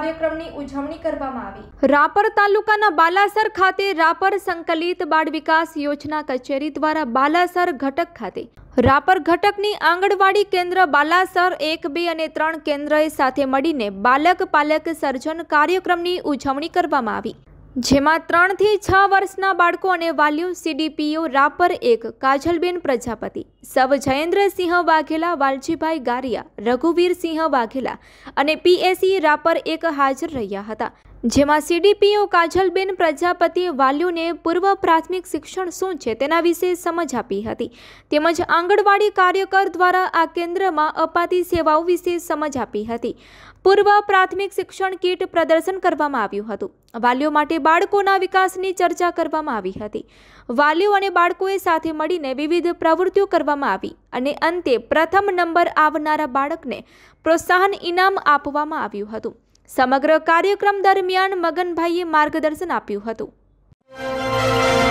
કાર્યક્રમની ઉજવણી કરવામાં આવી। રાપર તાલુકાના બાલાસર ખાતે રાપર સંકલિત બાળ વિકાસ યોજના કચેરી દ્વારા બાલાસર ઘટક ખાતે રાપર ઘટકની આંગણવાડી કેન્દ્ર બાલાસર 1, 2 અને 3 કેન્દ્રએ સાથે મળીને બાલક પાલક સર્જન કાર્યક્રમની ઉજવણી કરવામાં આવી, જેમાં 3 થી 6 વર્ષના બાળકો અને વાલીઓ CDPO રાપર 1 કાજલબેન પ્રજાપતિ, સબ જયેન્દ્રસિંહ વાઘેલા, વાલજીભાઈ ગારિયા, રઘુવીરસિંહ વાઘેલા અને PSE રાપર 1 હાજર રહ્યા હતા, જેમાં CDPO કાજલબેન પ્રજાપતિએ વાલીઓને પૂર્વ પ્રાથમિક શિક્ષણ શું છે તેના વિશે સમજ આપી હતી, તેમજ આંગણવાડી કાર્યકર દ્વારા આ કેન્દ્રમાં અપાતી સેવાઓ વિશે સમજ આપી હતી। પૂર્વ પ્રાથમિક શિક્ષણ કીટ પ્રદર્શન કરવામાં આવ્યું હતું। વાલીઓ માટે બાળકોના વિકાસની ચર્ચા કરવામાં આવી હતી। વાલીઓ અને બાળકોએ સાથે મળીને વિવિધ પ્રવૃત્તિઓ કરવામાં આવી અને અંતે પ્રથમ નંબર આવનારા બાળકને પ્રોત્સાહન ઇનામ આપવામાં આવ્યું હતું। સમગ્ર કાર્યક્રમ દરમિયાન મગનભાઈએ માર્ગદર્શન આપ્યું હતું।